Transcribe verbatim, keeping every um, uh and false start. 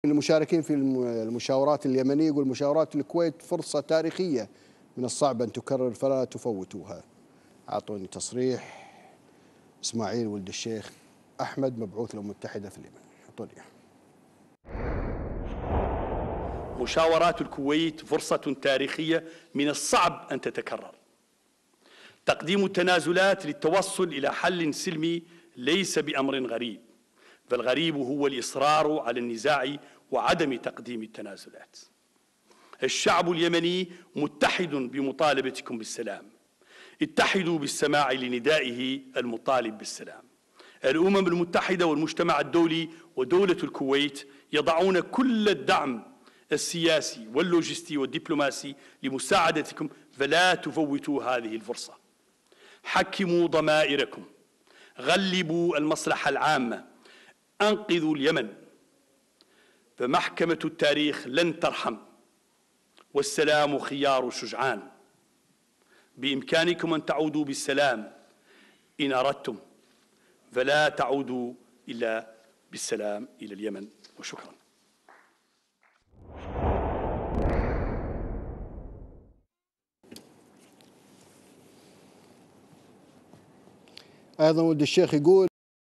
المشاركين في المشاورات اليمنية يقول مشاورات الكويت فرصة تاريخية من الصعب أن تكرر فلا تفوتوها. أعطوني تصريح إسماعيل ولد الشيخ أحمد مبعوث الأمم المتحدة في اليمن. أعطوني. مشاورات الكويت فرصة تاريخية من الصعب أن تتكرر. تقديم التنازلات للتوصل إلى حل سلمي ليس بأمر غريب، فالغريب هو الإصرار على النزاع وعدم تقديم التنازلات. الشعب اليمني متحد بمطالبتكم بالسلام. اتحدوا بالسماع لندائه المطالب بالسلام. الأمم المتحدة والمجتمع الدولي ودولة الكويت يضعون كل الدعم السياسي واللوجستي والدبلوماسي لمساعدتكم، فلا تفوتوا هذه الفرصة. حكموا ضمائركم، غلبوا المصلحة العامة، أنقذوا اليمن، فمحكمة التاريخ لن ترحم، والسلام خيار شجعان. بإمكانكم أن تعودوا بالسلام إن أردتم، فلا تعودوا إلا بالسلام إلى اليمن. وشكرا. أيضا ولد الشيخ يقول